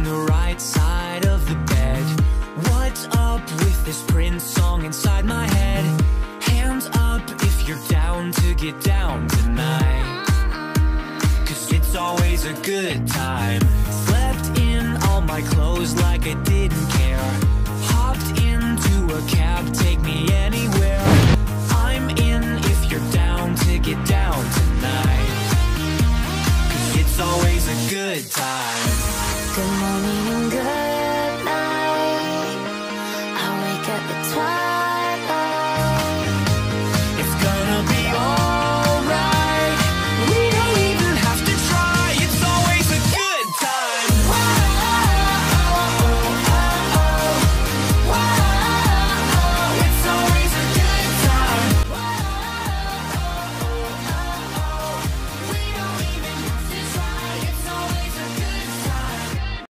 on the right side of the bed. What's up with this Prince song inside my head? Hands up if you're down to get down tonight, 'cause it's always a good time. Slept in all my clothes like I didn't care. Hopped into a cab, take me anywhere. I'm in if you're down to get down tonight, 'cause it's always a good time. Good morning and good